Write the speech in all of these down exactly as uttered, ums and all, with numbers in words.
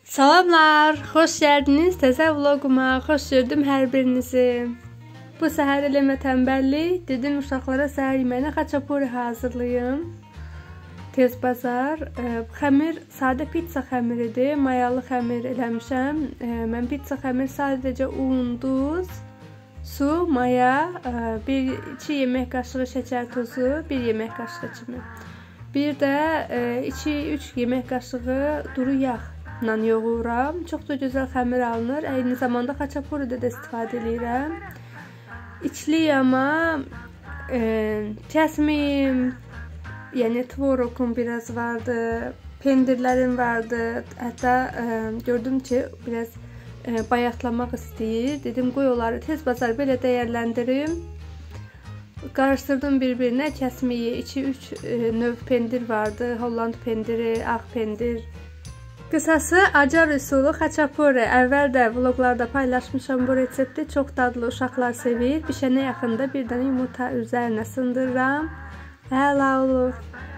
Salamlar, xoş gəldiniz təzə vloquma, xoş gördüm hər birinizi. Bu səhər eləmə tənbəllik, dedim uşaqlara səhər yeməyinə xaçapuri hazırlayım. Tez bazar, xəmir sadə pizza xəmiridir, mayalı xəmir eləmişəm. Mən pizza xəmir sadəcə un, duz, su, maya, bir iki yemək qaşığı şəkər tozu, bir yemək qaşığı kimi. Bir də iki üç yemək qaşığı duru yağ yoğururam. Çox da gözəl xəmir alınır. Eyni zamanda xaçapuridə də istifadə edirəm. İçli yama e, kəsmiyim, yəni tvorogum biraz vardı, pendirlərim vardı. Hətta e, gördüm ki, biraz e, bayatlamaq istəyir. Dedim, qoy onları tez bazar belə dəyərləndirim. Qarışdırdım bir-birinə kəsmiyi. iki üç e, növ pendir vardı. Holland pendiri, ağ pendir. Qısası acar üsulu xaçapuri. Əvvəl də vloqlarda paylaşmışam bu resepti. Çox dadlı, uşaqlar sevir. Bişənə yaxında bir dənə yumurta üzərinə sındırıram. Əla olur.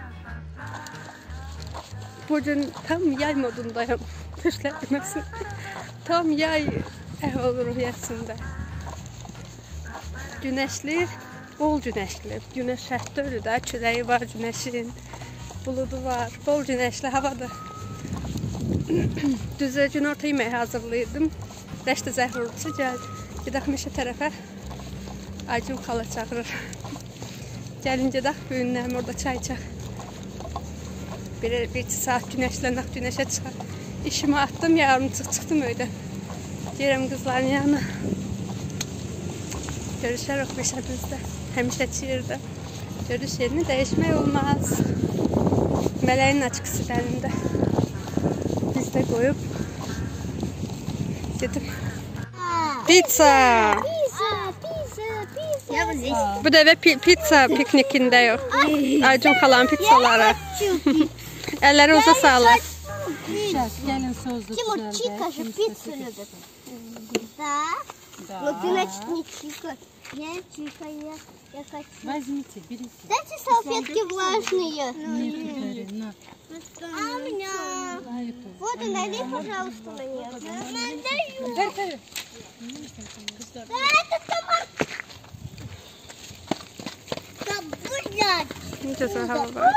Bugün tam yay modundayım. Düşləməsin. Tam yay əhval ruhiyyəsində. Günəşli, bol günəşli. Günəş hətta ölü də, küləyi var günəşin. Buludu var, bol günəşli havadır. Düzə günorta yeməyi hazırlayırdım. Rəşdə zəhv oldusa gəl. Gedək meşə tərəfə. Acım xala çağırır. Gəlin gedək böyünlərim orada çay içək. Bir, bir saat günəşlənək, günəşə çıxaq. İşimi atdım, yarım çıx çıxdım öydən. Gəlirəm qızların yanına. Görüşərək meşəmizdə. Həmişəki yerdə. Görüş yerini dəyişmək olmaz. Mələyin açıqısı əlində. Biz də qoyub gedim. Pizza! Bu da pizza piknikində yox. Acun xalanın pizzaları. Əlləri uza sağlar. Gəlin sözlü Тимур, Чика же пиццу любит. Да? Но ты, значит, не Чика. Я Чика, я, я хочу. Возьмите, берите. Дайте салфетки влажные. Нет, на. А у меня... Вот и налей, пожалуйста, мне. Надаю. Да это томат. Да, блядь. Necə hava var?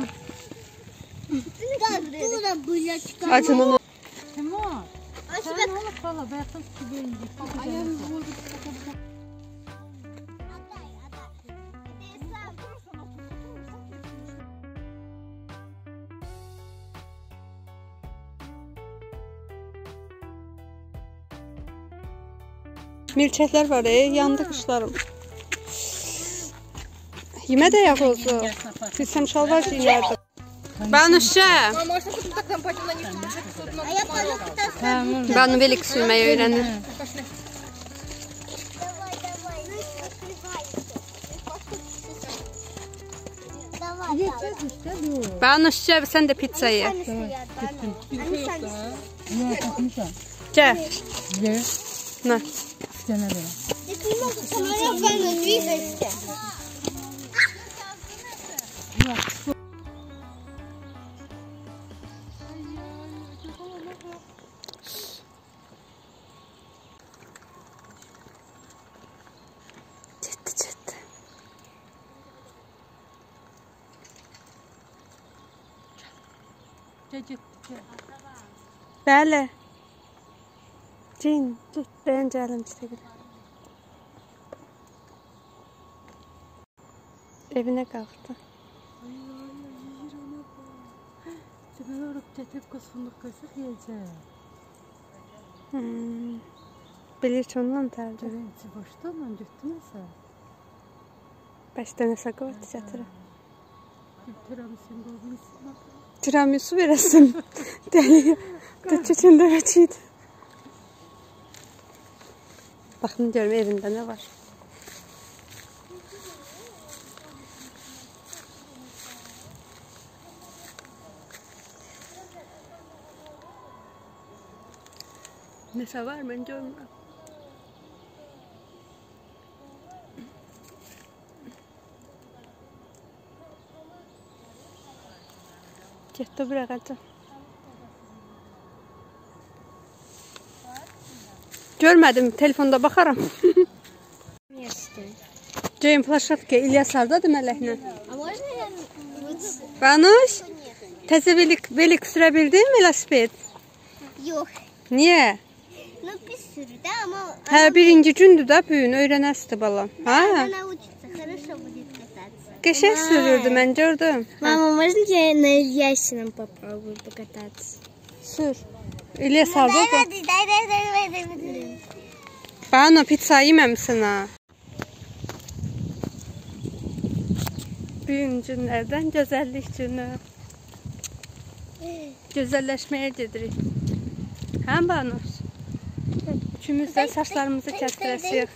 Откуда, блядь, Acının Timur, sen onu kala, bayatın gibi indik. Ayağını vurdu. milçəklər var, ey, yandı qışlarım. Yemə də yağ oldu. Bilsəm şalvar giyərdim. Banuşca. Banu belik sürməyi öyrənir. Banuşca, sən də pizza ye. Gəl. Na. Ты не можешь со мной ногами двигаться. Ciddi ciddi. Bəli. Cin, ben gəlim sizə. Evine qalxdı. Deməli, orada tətib qız fındıq qıysaq yiyəcək. Bilir ki, ondan tərdir. Görən içi boşda, mən götürməsə. Beş dənə saqovat gətirəm. Tiramisun qoyulmuşsun. Tiramisu verəsin. Dəli. Tüçüçündə vəçiydi. Baxın, görüm evində nə var. Nəsə var, mən görmürəm. Getdi bir ağaca. Görmədim, telefonda baxaram. Ceyim plaşatka İlyas hardadır mələklə? Banuş, təzə velik, velik sürə bildin mi velosiped? Yox. Niyə? No, bir sürü də, amma... Hə, birinci gündür da bugün, öyrənəsdir balam. Ha? Она учится, хорошо будет кататься. Qəşəng sürürdü, mən gördüm. Mama, можно я на Ильясином попробую покататься? Sür. İlyas hardadır? Дай, дай, дай, дай, дай, дай. Banu, pizza yeməmsin ha. Bugün günlərdən gözəllik günü. Gözəlləşməyə gedirik. Hə, Banu? Üçümüz də saçlarımızı kəsdirəsiyik.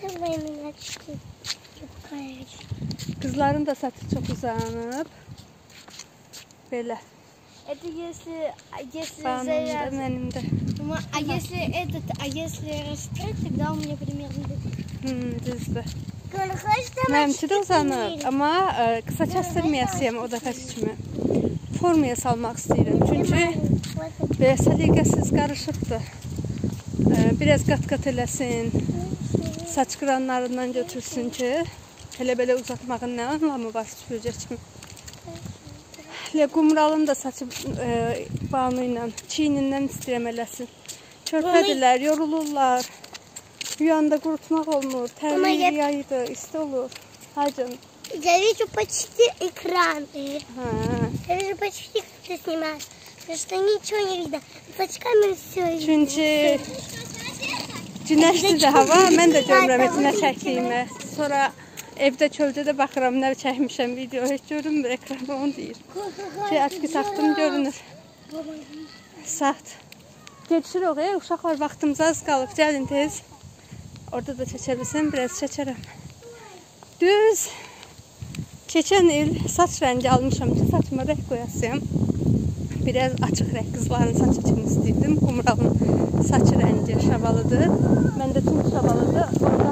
Kızların da saçı çok uzanıb. Belə. Это если, если Баным da, завязать. mənim də. А если этот, а если раскрыть, тогда у меня примерно... Hmm, düzdür. Mənimki də uzanıb, amma ə, qısa kəsdirməyəsiyəm o dəfəki kimi. Formaya salmaq istəyirəm, çünki belə səliqəsiz qarışıqdır. Ə, biraz qat-qat eləsin, saç qıranlarından götürsün ki, elə belə uzatmağın nə anlamı var süpürcə kimi. Elə qumralın da saçı ə, Banu ilə, çiynindən istəyirəm eləsin. Körpədirlər, yorulurlar. Yuyanda qurutmaq olmur, tərliyi yayıdır, isti olur. Hacım. Я вижу почти экран. Hə. Я вижу почти, как ты снимаешь. Потому что ничего не видно. Под камерой все видно. Çünki günəşlidir hava, mən də görürəm heç nə çəkdiyimi. Sonra evdə çöldə baxıram, nə çəkmişəm video, heç görünmür ekranda, onu deyir. Şey, açqı taxdım, görünür. Saat. Geçirik, e, uşaqlar vaxtımız az qalıb, gəlin tez. Orada da çəkə bilsəm, biraz çəkərəm. Düz. Keçən il saç rəngi almışam ki, saçıma rəng qoyasıyam. Biraz açıq rəng qızların saç kimi istəyirdim. Qumralın saçı rəngi şabalıdır. Mən də tüm şabalıdır.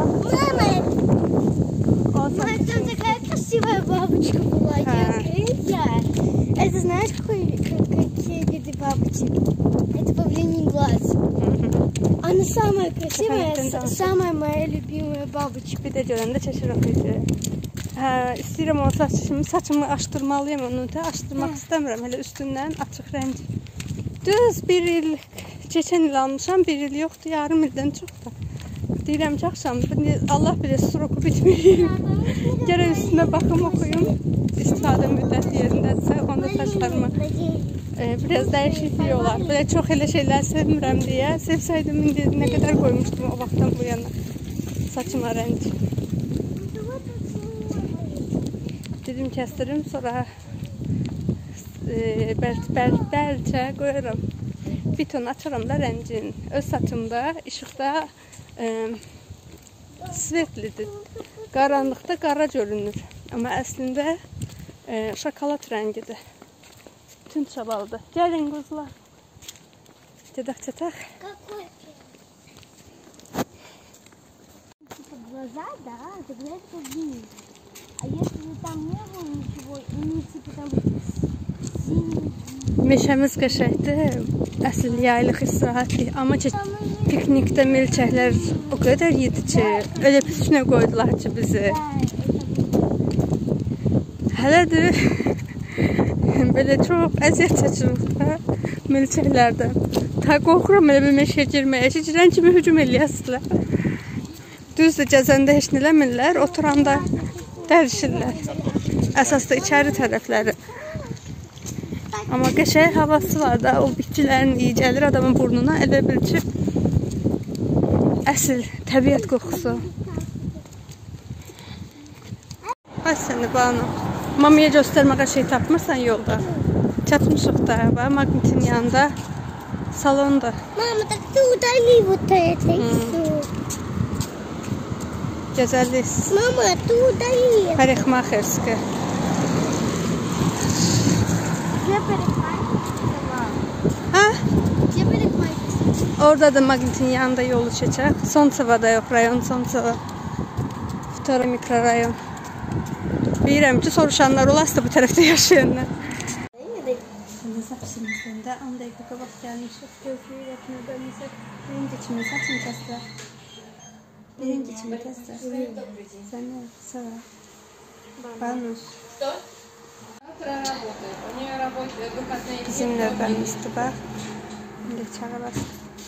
Мама, там такая красивая бабочка была. Это знаешь, какой, какие виды бабочек? Это павлиний глаз. Она самая красивая, самая моя любимая бабочка. Bir də görəndə çəşirək idi. Hə, istəyirəm o saçımı, saçımı açdırmalıyım onu da. Açdırmaq istəmirəm, elə üstündən açıq rəng. Düz bir il, keçən il almışam, bir il yoxdur, yarım ildən çoxdur. Deyirəm ki, axşam, Allah bilir, stroku bitməyim. Gərək üstünə baxım oxuyum. İstifadə müddəti yerindədirsə, onda saçlarımı e, biraz dəyişiklik olar. Belə çox elə şeylər sevmirəm deyə, sevsəydim, indi nə qədər qoymuşdum o vaxtdan bu yana saçıma rəng. Dedim kəstirim, sonra e, bəl, bəl, bəlcə qoyaram. Bir ton açaram da rəngin. Öz saçımda, işıqda e, svetlidir. Qaranlıqda qara görünür. Amma əslində e, şokolad rəngidir. Tüm çabalıdır. Gəlin quzlar. Gedək çətək. Глаза, да, тогда это длиннее. А если там не было ничего, и не типа там синий... Meşəmiz qəşəkdir. Əsl yaylıq istirahətlik. Amma ki, piknikdə milçəklər o qədər yedi ki, elə üstünə qoydular ki bizi. Hələdir. Belə çox əziyyət çəkirik milçəklərdən. Ta qorxuram elə bir meşəyə girməyə ki, girən kimi hücum eləyəsirlər. Düzdür, gəzəndə heç nələmirlər, oturanda dərişirlər. Əsas da içəri tərəfləri. Amma qəşəng havası var da, o bitkilərin iyi gəlir adamın burnuna, elə bil ki, əsl təbiət qoxusu. Bax səni Banu. Mamaya göstərməyə şey tapmırsan yolda. Çatmışıq da, maqnitin yanında, salonda. Mama, так ты удали вот это и все. Gözəllik. Mama, ты удали. Parixmaxerski. Где парикмахерская? Ha? Где парикмахерская? Orada da maqnitin yanında yolu çəkək. Sonçavada yox, rayon Sonçava. Vtora mikrorayon. Bilirəm ki, soruşanlar olarsa bu tərəfdə yaşayanlar. Şimdi saçımızdan da on dəqiqə qabaq gəlmişik. Gözlüyü etmədənizə birinci kimi saçını kəsdirək. Birinci kimi testler. Sen ne? Sara. Banuş. Bizim növbəmizdir bax. İndi çağa bastı.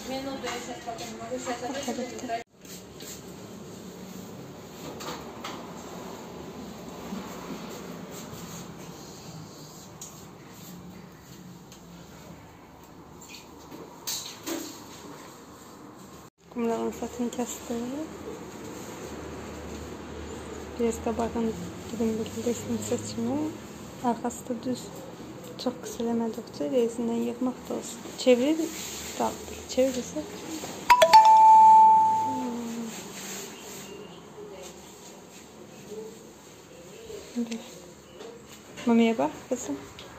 Kumralın satını kəsdi. Biraz qabağın dilim bildirsin seçimi. Arxası da düz. Çox qısa eləmədikcə rezindən yığmaq da olsun. Çevir, qaldır. Çevirirsə. Hmm. Mamiyə bax, qızım.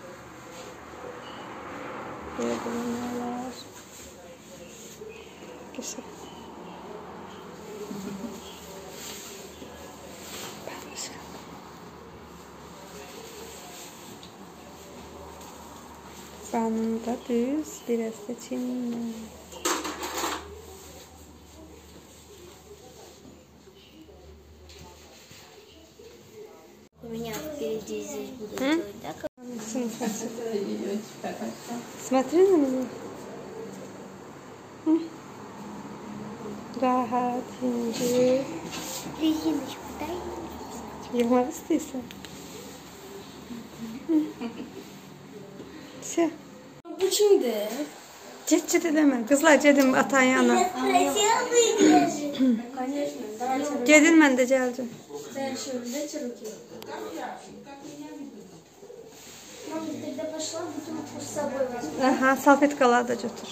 Belə belə nələr. Gözəl. Banında düz, biraz da çinli. У меня впереди здесь будут делать, да? Смотри на меня. Rahat, ince. Резиночку дай. Yığmaq istəyirsən. Все. Bu kimdir? Get get eləmə. Qızlar gedim atan yanına. Красиво выглядит. Конечно, давайте. Gedin mən də gəldim. Дайте руки. Мама, тогда пошла, бутылку с собой возьму. Aha, salfetkaları da götür.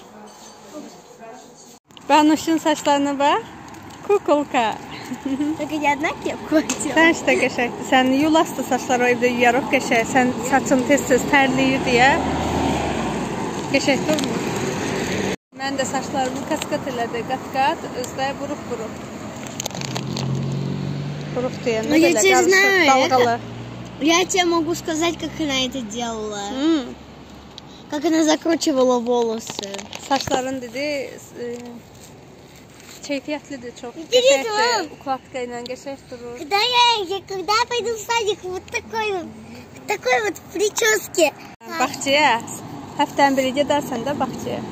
Banuşun saçlarına bax. Kukulka. Только не одна кепку одела. Sən işte qəşəngdir. Sən yulasdı saçlar o evdə yuyarıq qəşəng. Sən saçın tez-tez tərliyir deyə. Qəşəng durmur. Mən də saçlarımı qat-qat elədi. Qat-qat, özdə buruq-buruq. Buruq deyəndə Ну, я belə тебе qarışıq, знаю, dalğalı. Я тебе могу сказать, как она это делала. Hmm. Как она закручивала волосы. Saçların dedi, e, keyfiyyətlidir çox. İntereсно. Qəşəngdir, ukladka ilə qəşəng durur. Когда я, я когда я пойду в садик, вот такой вот, такой вот прически. Bağçaya, həftənin biri gedərsən də bağçaya.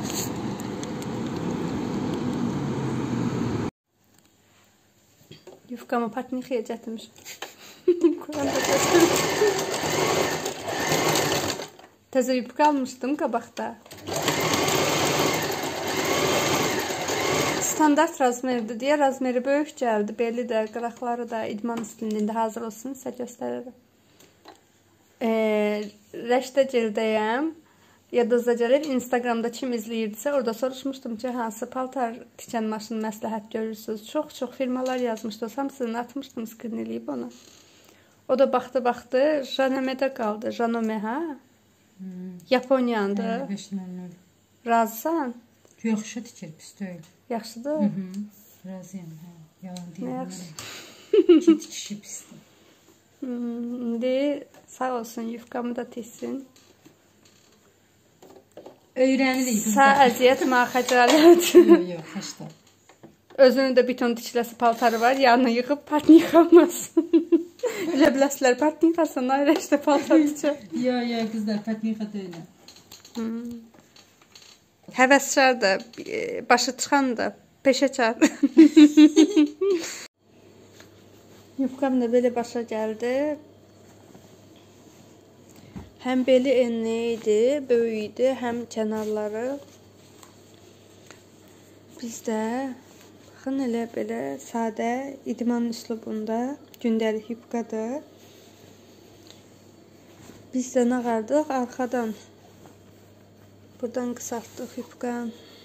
Yufkamı patnixiyə gətirmişim. Kuranda gətirmişim. Təzə yufka almışdım qabaqda. Standart razmerdir deyə razmeri böyük gəldi. Belli də, qıraqları da idman stilində hazır olsun, sizə göstərirəm. E, Rəşdə cildəyəm. Yadınıza gəlir, Instagramda kim izləyirdisə, orada soruşmuşdum ki, hansı paltar tikən maşını məsləhət görürsünüz. Çox-çox firmalar yazmışdı. Hamısını atmışdım, skrin eləyib onu. O da baxdı-baxdı, Janome-də qaldı. Janome, ha? Hmm. Yaponiyandır. Razısan? Yaxşı tikir, pis deyil. Yaxşıdır? Hı -hı. Razıyam, hə. Yalan deyil. Nə yaxşı? Ki tikişi pisdir. Hmm, indi sağ olsun, yufkamı da tiksin. Öyrənirik qızlar. Sağ əziyyət, ma xəcalət. Yox, yox, xəşdə. Özünün də biton tikləsi paltarı var, yanına yığıb partnik almasın. Elə biləsilər, partnik alsan, ayrəşdə paltar tikə. Yox, yox, qızlar, patnika deyil. Hmm. Həvəsçar da, başı çıxan da, peşəkar. Yufqam da belə başa gəldi. Həm beli enli idi, böyük idi, həm kənarları. Biz də baxın elə belə sadə idman üslubunda gündəlik yufqadır. Biz də nə qardıq? Arxadan. Buradan qısaltdıq yufqan.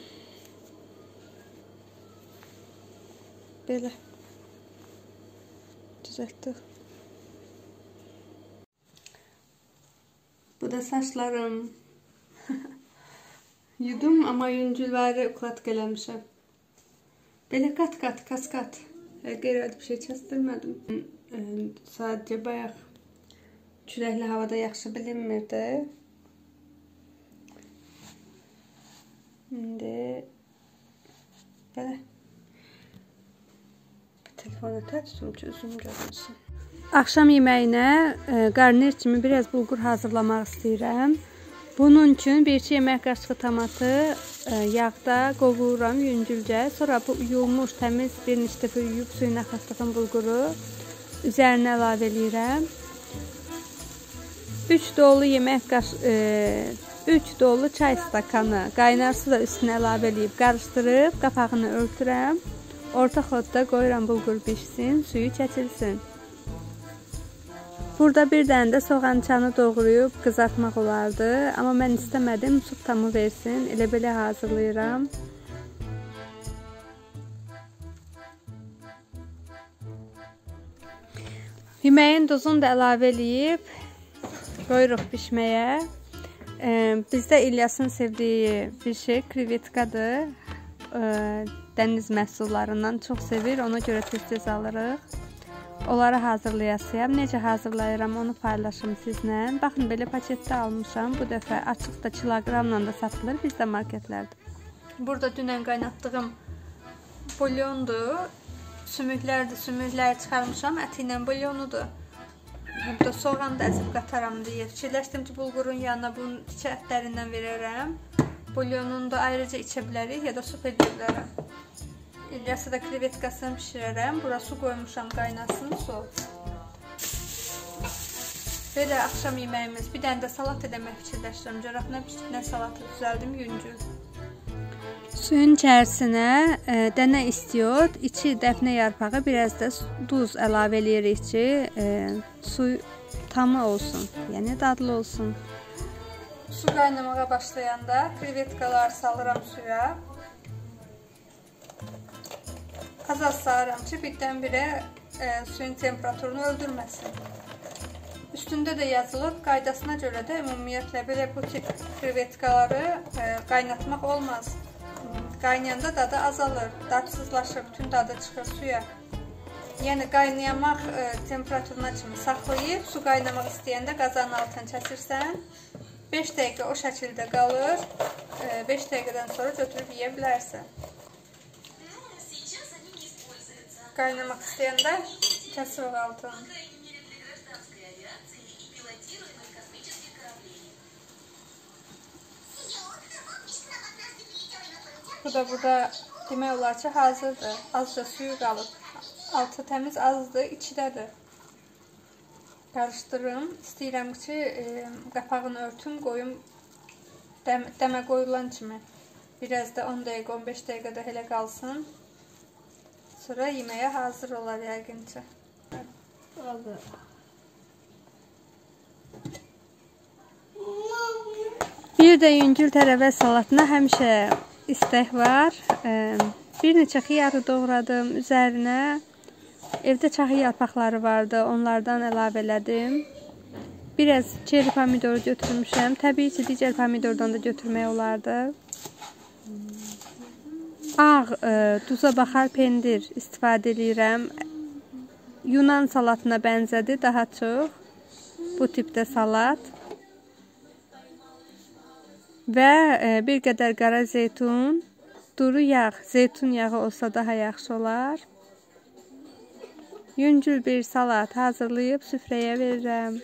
Belə. Düzəltdik. Bu da saçlarım. Yudum, amma yüngülləri ukladka eləmişəm. Belə qat-qat, kas-qat. Qeyri-adi bir şey kəsdirmədim. Sadəcə bayaq küləkli havada yaxşı bilinmirdi. İndi belə. telefonu təqdim ki, üzüm görünsün. Axşam yeməyinə e, qarnir kimi biraz bulgur hazırlamaq istəyirəm. Bunun üçün bir iki yemək qaşığı tomatı e, yağda qovururam yüngülcə. Sonra bu yuyulmuş təmiz bir neçə dəfə yuyub suyuna axıtdığım bulguru üzərinə əlavə edirəm. üç dolu yemək qaşığı üç dolu çay stakanı qaynar su da üstünə əlavə edib qarışdırıb qapağını örtürəm. Orta xodda qoyuram bulgur bişsin, suyu çəkilsin. Burada bir dənə də soğançanı doğrayıb qızartmaq olardı, amma mən istəmədim, su tamı versin, elə belə hazırlayıram. Yeməyin duzunu da əlavə edib qoyuruq bişməyə. Ee, bizdə İlyasın sevdiyi bir şey krevetkadır. Ee, dəniz məhsullarından çox sevir, ona görə tez-tez alırıq. Onları hazırlayasıyam. Necə hazırlayıram onu paylaşım sizlə. Baxın, belə paketdə almışam. Bu dəfə açıqda kiloqramla da satılır bizdə marketlərdə. Burada dünən qaynatdığım bulyondur. Sümüklərdir, sümükləri çıxarmışam. Əti ilə bulyonudur. Burada soğan da əzib qataram deyə fikirləşdim ki, bulgurun yanına bunun içə ətlərindən verərəm. Bulyonunu da ayrıca içə bilərik ya da su edə bilərəm. İlyası da krevetkasını pişirərəm. Bura su qoymuşam, qaynasın su. Belə axşam yeməyimiz. Bir dənə də salat edəmək fikirləşdirəm. Corabına pişirdən salatı düzəldim yüngül. Suyun içərisinə e, dənə istiot, içi dəfnə yarpağı, biraz da duz əlavə edirik ki, e, su tamı olsun, yəni dadlı olsun. Su qaynamağa başlayanda krevetkalar salıram suya. Az-az sağıram ki, birdən-birə e, suyun temperaturunu öldürməsin. Üstündə də yazılıb, qaydasına görə də ümumiyyətlə belə bu tip krevetkaları e, qaynatmaq olmaz. Qaynayanda dadı azalır, dadsızlaşır, bütün dadı çıxır suya. Yəni qaynayamaq e, temperaturuna kimi saxlayıb, su qaynamaq istəyəndə qazanın altını kəsirsən, beş dəqiqə o şəkildə qalır, e, beş dəqiqədən sonra götürüb yeyə bilərsən. Qaynamaq istəyəndə kəsir altını. Bu da burada demək olar ki, hazırdır. Azca suyu qalıb. Altı təmiz azdır, içidədir. Qarışdırım. İstəyirəm ki, e, qapağını örtüm, qoyum dəm, dəmə qoyulan kimi. Biraz da on dəqiqə, on beş dəqiqə də elə qalsın. Sonra yeməyə hazır olar yəqin ki. Hazır. Bir də yüngül tərəvəz salatına həmişə istək var. Bir neçə xiyarı doğradım. Üzərinə evdə çaxı yarpaqları vardı. Onlardan əlavə elədim. Biraz çeri pomidoru götürmüşəm. Təbii ki, digər pomidordan da götürmək olardı. Ağ, e, duza baxar pendir istifadə edirəm. Yunan salatına bənzədi daha çox. Bu tipdə salat. Və e, bir qədər qara zeytun, duru yağ, zeytun yağı olsa daha yaxşı olar. Yüngül bir salat hazırlayıb süfrəyə verirəm.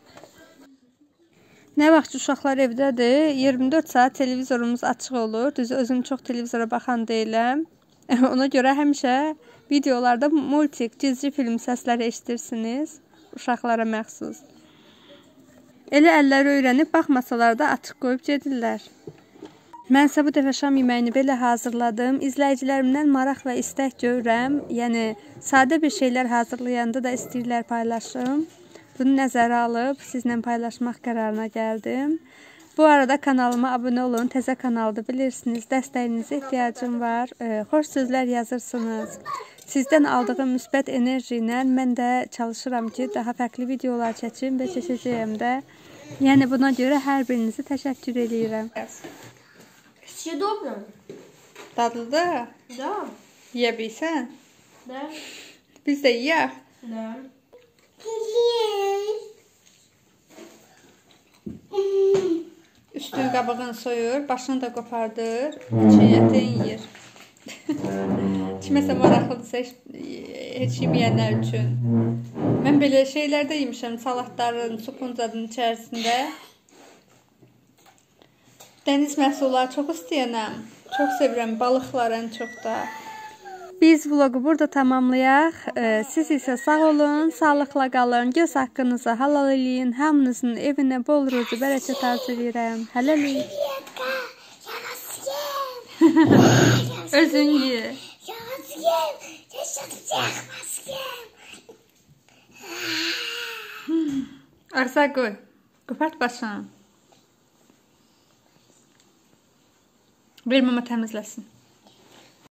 Nə vaxt uşaqlar evdədir, iyirmi dörd saat televizorumuz açıq olur. Düzü özüm çox televizora baxan deyiləm. Ona görə həmişə videolarda multik, cizgi film səsləri eşidirsiniz. Uşaqlara məxsus. Elə əlləri öyrənib, baxmasalar da açıq qoyub gedirlər. Mənsə bu dəfə şam yeməyini belə hazırladım. İzləyicilərimdən maraq və istək görürəm. Yəni, sadə bir şeylər hazırlayanda da istəyirlər paylaşım. Bunu nəzərə alıb, sizlə paylaşmaq qərarına gəldim. Bu arada kanalıma abunə olun. Təzə kanalda bilirsiniz, dəstəyinizə ehtiyacım var. E, xoş sözlər yazırsınız. Sizdən aldığım müsbət enerji ilə mən də çalışıram ki, daha fərqli videolar çəkim və çəkəcəyəm də. Yəni buna görə hər birinizi təşəkkür edirəm. Съедобно. Dadlıdır? Да. Yeyə bilsən? Да. Biz də yeyək. Да. Üstün qabığını soyur, başını da qopardır, çiğ ətin yeyir. kiməsə maraqlıdırsa heç, heç yeməyənlər üçün. Mən belə şeylərdə yemişəm, salatların, supuncanın içərisində. Dəniz məhsulları çox istəyənəm. Çox sevirəm balıqlar ən çox da. Biz vlogu burada tamamlayaq. Siz isə sağ olun, sağlıqla qalın, göz haqqınızı halal eləyin. Hamınızın evinə bol ruzi, bərəkət arzulayıram. Hələlik. Özün ye. Arsa koy. Kopart başını. Bir mama təmizləsin.